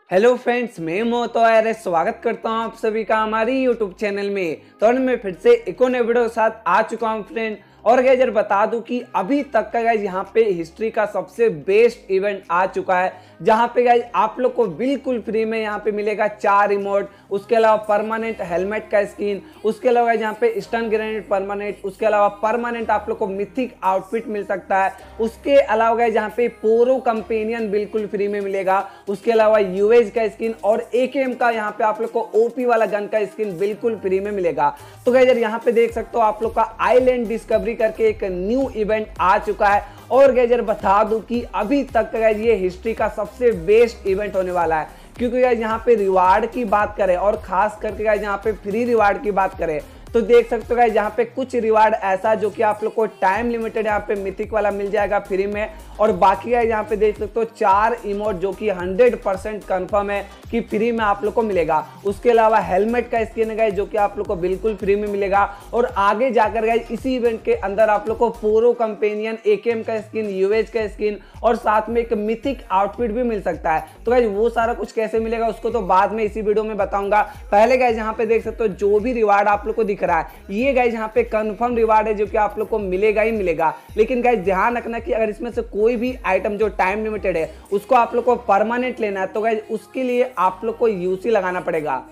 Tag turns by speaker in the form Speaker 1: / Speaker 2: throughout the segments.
Speaker 1: Hello friends, मैं मोतो आर्य स्वागत करता हूं आप सभी का हमारी यूट्यूब चैनल में। तो आज मैं फिर से एक और नए वीडियो के साथ आ चुका हूं फ्रेंड। और गाइस यार बता दूं कि अभी तक का गाइस यहाँ पे हिस्ट्री का सबसे बेस्ट इवेंट आ चुका है, जहाँ पे गाइस आप लोग को बिल्कुल फ्री में यहाँ पे मिलेगा 4 इमोट, उसके अलावा परमानेंट हेलमेट का स्किन, उसके अलावा यहाँ पे स्टन ग्रेनेड परमानेंट, उसके अलावा परमानेंट आप लोग को मिथिक आउटफिट मिल सकता है। उसके अलावा गाइस यहाँ पे पोरो कंपेनियन बिल्कुल फ्री में मिलेगा, उसके अलावा यूएज का स्किन और एकेएम का यहाँ पे आप लोग को ओपी वाला गन का स्किन बिल्कुल फ्री में मिलेगा। तो गाइस यार यहाँ पे देख सकते हो आप लोग का आइलैंड डिस्कवरी करके एक न्यू इवेंट आ चुका है। और गाइस यार बता दूं कि अभी तक गाइस ये हिस्ट्री का सबसे बेस्ट इवेंट होने वाला है, क्योंकि गाइस यहाँ पे रिवार्ड की बात करें और खास करके गाइस यहाँ पे फ्री रिवार्ड की बात करें तो देख सकते हो गाइस यहाँ पे कुछ रिवार्ड ऐसा जो कि आप लोग को टाइम लिमिटेड यहाँ पे मिथिक वाला मिल जाएगा फ्री में। और बाकी गाइस यहाँ पे देख सकते हो 4 इमोट जो कि 100% कंफर्म है कि फ्री में आप लोग को मिलेगा। उसके अलावा हेलमेट का स्किन है गाइस जो कि आप लोग को बिल्कुल फ्री में मिलेगा। और आगे जाकर गाइस इसी इवेंट के अंदर आप लोग को पोरो कंपेनियन, एकेएम का स्किन, यूएज का स्किन और साथ में एक मिथिक आउटफिट भी मिल सकता है। तो गाइस वो सारा कुछ कैसे मिलेगा उसको तो बाद में इसी वीडियो में बताऊंगा। पहले गाइस यहाँ पे देख सकते हो जो भी रिवार्ड आप लोग को दिख रहा है ये गाइस यहाँ पे कंफर्म रिवार्ड है जो कि आप लोग को मिलेगा ही मिलेगा। लेकिन गाइस ध्यान रखना कि अगर इसमें से कोई भी आइटम जो टाइम लिमिटेड है उसको आप लोग को परमानेंट लेना है तो गाइस उसके लिए आप लोग को यूसी लगाना पड़ेगा।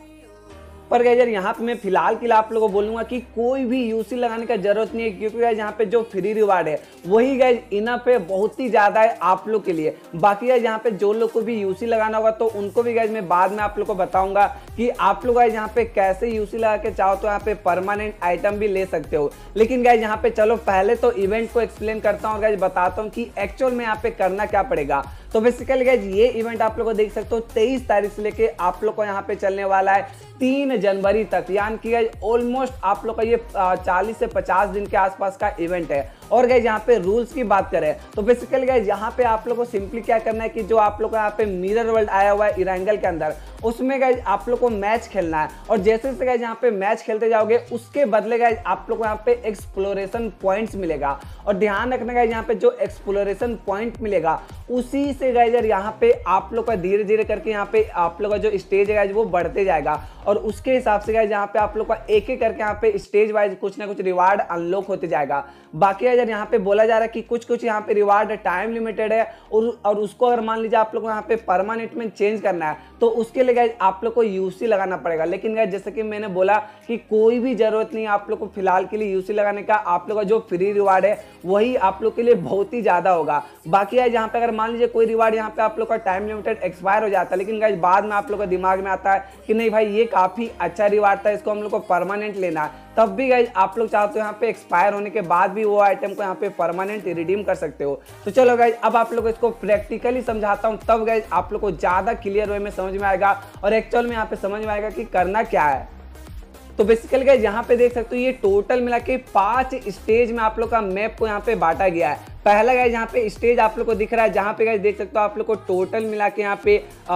Speaker 1: पर गाइस यार यहाँ पे मैं फिलहाल के लिए आप लोगों को बोलूंगा कि कोई भी यूसी लगाने का जरूरत नहीं है, क्योंकि गाइस यहाँ पे जो फ्री रिवार्ड है वही गाइस इनफ है, बहुत ही ज्यादा है आप लोग के लिए। बाकी गाइस यहाँ पे जो लोग को भी यूसी लगाना होगा तो उनको भी गाइस मैं बाद में आप लोग को बताऊंगा कि आप लोग गाइस यहाँ पे कैसे यूसी लगा के चाहो तो यहाँ पे परमानेंट आइटम भी ले सकते हो। लेकिन गाइस यहाँ पे चलो पहले तो इवेंट को एक्सप्लेन करता हूँ, गाइस बताता हूँ कि एक्चुअल में यहाँ पे करना क्या पड़ेगा। तो बेसिकली गाइस ये इवेंट आप लोग को देख सकते हो 23 तारीख से लेके आप लोग को यहाँ पे चलने वाला है 3 जनवरी तक, यानी कि गाइस ऑलमोस्ट आप लोग का ये 40 से 50 दिन के आसपास का इवेंट है। और गाइस यहाँ पे रूल्स की बात करें तो बेसिकली गाइस यहाँ पे आप लोग को सिंपली क्या करना है कि जो आप लोग को यहाँ पे मिरर वर्ल्ड आया हुआ है इरेंगल के अंदर, उसमें गाइस आप लोग को मैच खेलना है। और जैसे जैसे गाइस यहाँ पे मैच खेलते जाओगे उसके बदले गाइस आप लोग को यहाँ पे एक्सप्लोरेशन पॉइंट्स मिलेगा। और ध्यान रखना गाइस यहाँ पे जो एक्सप्लोरेशन पॉइंट मिलेगा उसी से गाइस यार यहाँ पे आप लोग का धीरे धीरे करके यहाँ पे आप लोग का जो स्टेज है गाइस वो बढ़ते जाएगा। और उसके हिसाब से गाइस यहाँ पे आप लोग का एक एक करके यहाँ पे स्टेज वाइज कुछ ना कुछ रिवार्ड अनलॉक होते जाएगा। बाकी यार यहाँ पे बोला जा रहा है कि कुछ कुछ यहाँ पे रिवार्ड टाइम लिमिटेड है और उसको अगर मान लीजिए आप लोग को यहाँ पे परमानेंट में चेंज करना है तो उसके लिए गाइस आप लोग को यूसी लगाना पड़ेगा। लेकिन गाइस जैसे कि मैंने बोला कि कोई भी जरूरत नहीं है आप लोग को फिलहाल के लिए यूसी लगाने का, आप लोग का जो फ्री रिवार्ड है वही आप लोग के लिए बहुत ही ज्यादा होगा। बाकी यार यहाँ पे अगर मान लीजिए कोई रिवार्ड यहाँ पे आप लोग का टाइम लिमिटेड एक्सपायर हो जाता है, लेकिन गाइस बाद में आप लोग का दिमाग में आता है कि नहीं भाई ये काफी अच्छा रिवार्ड था, इसको हम लोग को परमानेंट लेना है, तब भी गाइस आप लोग चाहते हो यहाँ पे एक्सपायर होने के बाद भी वो आइटम को यहाँ पे परमानेंट रिडीम कर सकते हो। तो चलो गाइस अब आप लोग को इसको प्रैक्टिकली समझाता हूँ, तब गाइस आप लोग को ज्यादा क्लियर वे में समझ में आएगा और एक्चुअल में यहाँ पे समझ में आएगा कि करना क्या है। तो बेसिकली गाइस यहाँ पे देख सकते हो ये टोटल मिला के 5 स्टेज में आप लोग का मैप को यहाँ पे बांटा गया है। पहला गाइस यहाँ पे स्टेज आप लोग को दिख रहा है जहाँ पे गाइस देख सकते हो आप लोग को टोटल मिला के यहाँ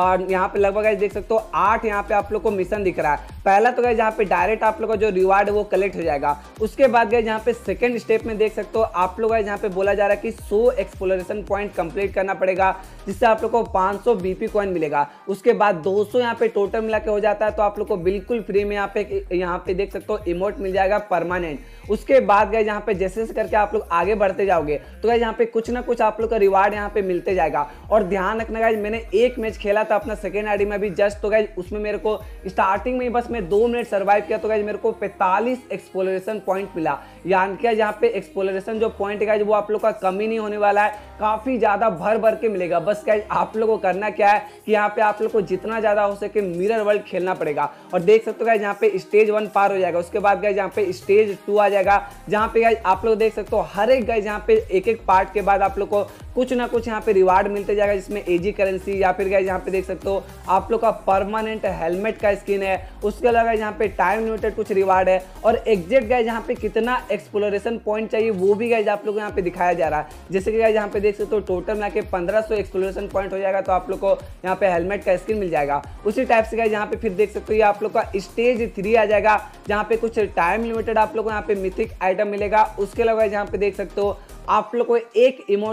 Speaker 1: पे लगभग गाइस देख सकते हो 8 यहाँ पे आप लोग को मिशन दिख रहा है। पहला तो गाइस यहाँ पे डायरेक्ट आप लोग का जो रिवार्ड है वो कलेक्ट हो जाएगा। उसके बाद गाइस यहाँ पे सेकंड स्टेप में देख सकते हो आप लोग गाइस यहाँ पे बोला जा रहा है कि 100 एक्सप्लोरेशन पॉइंट कंप्लीट करना पड़ेगा, जिससे आप लोग को 500 बीपी कॉइन मिलेगा। उसके बाद 200 यहाँ पे टोटल मिला के हो जाता है तो आप लोग को बिल्कुल फ्री में यहाँ पे देख सकते हो इमोट मिल जाएगा परमानेंट। उसके बाद गाइस यहाँ पे जैसे जैसे करके आप लोग आगे बढ़ते जाओगे तो गाइस यहाँ पे कुछ ना कुछ आप लोग का रिवार्ड यहाँ पे मिलते जाएगा। और ध्यान रखना गाइस मैंने एक मैच खेला था अपना सेकेंड आईडी में भी जस्ट, तो गाइस उसमें मेरे को स्टार्टिंग में ही बस मैं 2 मिनट सर्वाइव किया तो गाइस मेरे को 45 एक्सप्लोरेशन पॉइंट मिला। यानी कि यहाँ पे एक्सप्लोरेशन जो पॉइंट है गाइस वो आप लोग का कमी नहीं होने वाला है, काफी ज्यादा भर भर के मिलेगा। बस गाइस आप लोग को करना क्या है कि यहाँ पे आप लोग को जितना ज्यादा हो सके मिरर वर्ल्ड खेलना पड़ेगा। और देख सकते हो गाइस यहाँ पे स्टेज 1 पार हो जाएगा, उसके बाद गाइस यहाँ पे स्टेज 2 आ जाएगा, जहाँ पे गाइस आप लोग देख सकते हो हर एक गाइस यहाँ पे एक एक पार्ट के बाद आप लोग को कुछ ना कुछ यहाँ पे रिवार्ड मिलते जाएगा, जिसमें एजी करेंसी या फिर गाइस यहाँ पे देख सकते हो आप लोग का परमानेंट हेलमेट का स्किन है। उसके अलावा यहाँ पे टाइम लिमिटेड कुछ रिवार्ड है और एग्जैक्ट गाइस यहाँ पे कितना एक्सप्लोरेशन पॉइंट चाहिए वो भी गाइस आप लोग को यहाँ पे दिखाया जा रहा है। जैसे कि गाइस यहाँ पे देख सकते हो टोटल मिला के 1500 एक्सप्लोरेशन पॉइंट हो जाएगा तो आप लोग को यहाँ पे हेलमेट का स्किन मिल जाएगा। उसी टाइप से गाइस यहाँ पे फिर देख सकते हो ये आप लोग का स्टेज 3 आ जाएगा, जहाँ पे कुछ टाइम लिमिटेड आप लोग को यहाँ पे मिथिक आइटम मिलेगा। उसके अलावा यहाँ पे देख सकते हो आप लोग को एक इमोट यहाँ पे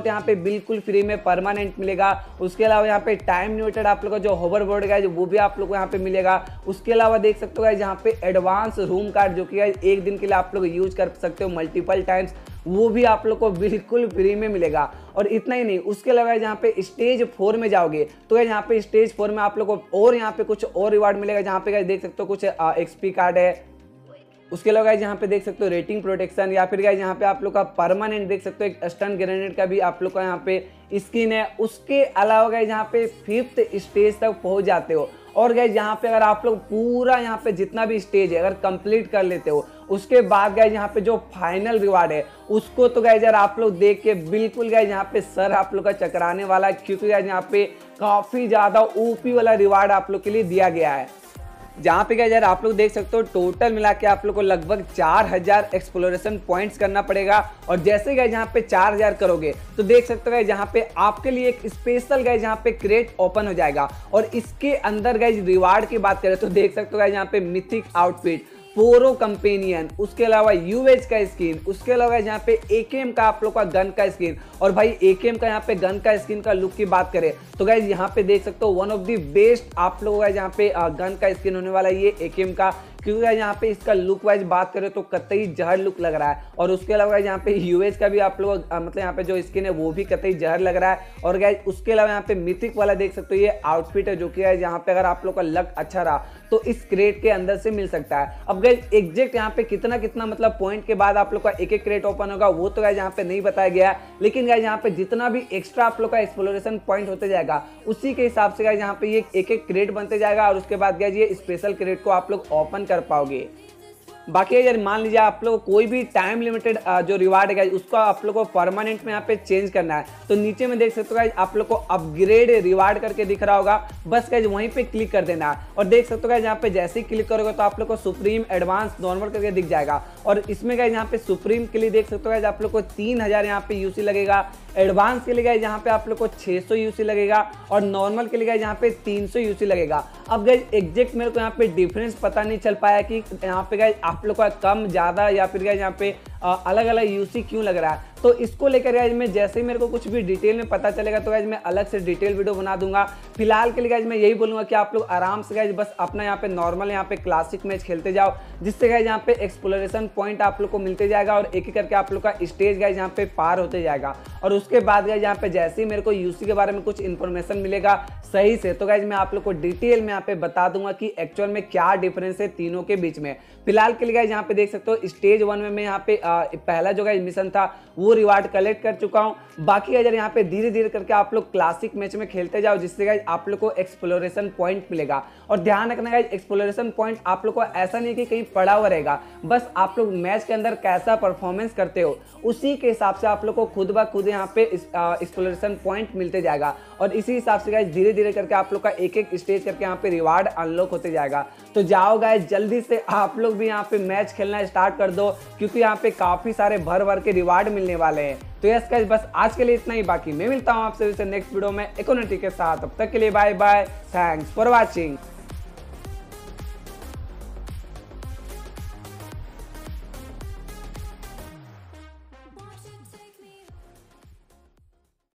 Speaker 1: बिल्कुल फ्री में परमानेंट मिलेगा। उसके अलावा यहाँ पे टाइम लिमिटेड आप लोग का जो होवर बोर्ड गाइज वो भी आप लोग को यहाँ पे मिलेगा। उसके अलावा देख सकते हो गाइज यहाँ पे एडवांस रूम कार्ड जो कि एक दिन के लिए आप लोग यूज कर सकते हो मल्टीपल टाइम्स, वो भी आप लोग को बिल्कुल फ्री में मिलेगा। और इतना ही नहीं, उसके अलावा यहाँ पे स्टेज 4 में जाओगे तो यहाँ पे स्टेज 4 में आप लोग को और यहाँ पे कुछ और रिवार्ड मिलेगा, जहाँ पे देख सकते हो कुछ एक्सपी कार्ड है। उसके अलावा यहाँ पे देख सकते हो रेटिंग प्रोटेक्शन, या फिर यहाँ पे आप लोग का परमानेंट देख सकते हो एक स्टन ग्रेनेड का भी आप लोग का यहाँ पे स्किन है। उसके अलावा यहाँ पे 5th स्टेज तक पहुंच जाते हो। और गाइज यहाँ पे अगर आप लोग पूरा यहाँ पे जितना भी स्टेज है अगर कंप्लीट कर लेते हो, उसके बाद गाइज यहाँ पे जो फाइनल रिवार्ड है उसको तो गाइज यार आप लोग देख के बिल्कुल गाइज यहाँ पे सर आप लोग का चकराने वाला है, क्योंकि गाइज यहाँ पे काफी ज्यादा ओपी वाला रिवार्ड आप लोग के लिए दिया गया है। जहाँ पे यार आप लोग देख सकते हो टोटल मिला के आप लोग को लगभग 4000 एक्सप्लोरेशन पॉइंट्स करना पड़ेगा। और जैसे गए यहाँ पे 4000 करोगे तो देख सकते हो यहाँ पे आपके लिए एक स्पेशल गए यहाँ पे क्रेट ओपन हो जाएगा। और इसके अंदर गए रिवार्ड की बात करें तो देख सकते हो यहाँ पे मिथिक आउटफिट, पोरो कंपेनियन, उसके अलावा यूएच का स्किन, उसके अलावा यहाँ पे एकेएम का आप लोग का गन का स्किन। और भाई एकेएम का यहाँ पे गन का स्किन का लुक की बात करें तो गाइज यहाँ पे देख सकते हो वन ऑफ द बेस्ट आप लोगों का यहाँ पे गन का स्किन होने वाला है ये एकेएम का, क्योंकि यहाँ पे इसका लुक वाइज बात करें तो कतई जहर लुक लग रहा है। और उसके अलावा यहाँ पे यूएच का भी आप लोग मतलब यहाँ पे जो स्किन है वो भी कतई जहर लग रहा है। और गाइज उसके अलावा यहाँ पे मिथिक वाला देख सकते हो ये आउटफिट है, जो कि यहाँ पे अगर आप लोग का लक अच्छा रहा तो इस क्रेट के अंदर से मिल सकता है। अब गाइज एग्जैक्ट यहाँ पे कितना कितना मतलब पॉइंट के बाद आप लोग का एक एक क्रेट ओपन होगा वो तो गाइज यहाँ पे नहीं बताया गया है, लेकिन गाइज यहाँ पे जितना भी एक्स्ट्रा आप लोग का एक्सप्लोरेशन पॉइंट होते जाएगा उसी के हिसाब से गाइज यहाँ पे ये एक एक क्रेट बनते जाएगा। और उसके बाद गाइज ये स्पेशल क्रेट को आप लोग ओपन कर पाओगे। बाकी अगर मान लीजिए आप लोग कोई भी टाइम लिमिटेड जो रिवार्ड है उसको आप लोग को परमानेंट में यहाँ पे चेंज करना है तो नीचे में देख सकते हो गाइज आप लोग को अपग्रेड रिवार्ड करके दिख रहा होगा, बस गाइज वहीं पे क्लिक कर देना है। और देख सकते हो गाइज यहाँ पे जैसे ही क्लिक करोगे तो आप लोग को सुप्रीम, एडवांस, नॉर्मल करके दिख जाएगा। और इसमें गाइज यहाँ पे सुप्रीम के लिए देख सकते हो गाइज आप लोग को 3000 यहाँ पे यूसी लगेगा, एडवांस के लिए गाइज यहाँ पे आप लोग को 600 यूसी लगेगा, और नॉर्मल के लिए गाइज यहाँ पे 300 यूसी लगेगा। अब गाइज एग्जैक्ट मेरे को यहाँ पे डिफरेंस पता नहीं चल पाया कि यहाँ पे गाइज आप लोग का कम ज्यादा या फिर गाइज यहाँ पे अलग अलग यूसी क्यों लग रहा है। तो इसको लेकर गाइज मैं जैसे ही मेरे को कुछ भी डिटेल में पता चलेगा तो गाइज मैं अलग से डिटेल वीडियो बना दूंगा। फिलहाल के लिए गाइज मैं यही बोलूंगा कि आप लोग आराम से गाइज बस अपना यहाँ पे नॉर्मल यहाँ पे क्लासिक मैच खेलते जाओ, जिससे गाइज यहाँ पे एक्सप्लोरेशन पॉइंट आप लोग को मिलते जाएगा और एक एक करके आप लोग का स्टेज गाइज यहाँ पे पार होते जाएगा। और उसके बाद गाइज यहाँ पे जैसे ही मेरे को यूसी के बारे में कुछ इन्फॉर्मेशन मिलेगा सही से तो गाइज मैं आप लोग को डिटेल में यहाँ पे बता दूंगा कि एक्चुअल में क्या डिफरेंस है तीनों के बीच में। फिलहाल के लिए गाइज यहाँ पे देख सकते हो स्टेज 1 में मैं यहाँ पे पहला जो गाइज मिशन था वो रिवार्ड कलेक्ट कर चुका हूँ। बाकी अगर यहाँ पे धीरे धीरे करके आप लोग क्लासिक मैच में खेलते जाओ, जिससे गाइज आप लोग को एक्सप्लोरेशन पॉइंट मिलेगा। और ध्यान रखना गाइज एक्सप्लोरेशन पॉइंट आप लोग को ऐसा नहीं कि कहीं पड़ा हुआ रहेगा, बस आप लोग मैच के अंदर कैसा परफॉर्मेंस करते हो उसी के हिसाब से आप लोग को खुद ब खुद यहाँ पे एक्सप्लोरेशन पॉइंट मिलते जाएगा। और इसी हिसाब से गाइज धीरे धीरे करके आप लोग का एक एक स्टेज करके यहाँ पे रिवार्ड अनलॉक होते जाएगा। तो जाओ गाइज जल्दी से आप लोग भी यहाँ पे मैच खेलना स्टार्ट कर दो, क्योंकि यहाँ पे काफी सारे भर भर के रिवार्ड मिलने वाले हैं। तो यस गाइज बस आज के लिए इतना ही, बाकी मैं मिलता हूँ आपसे नेक्स्ट वीडियो में इकोनॉमिक के साथ। तब तक के लिए bye bye, thanks for watching.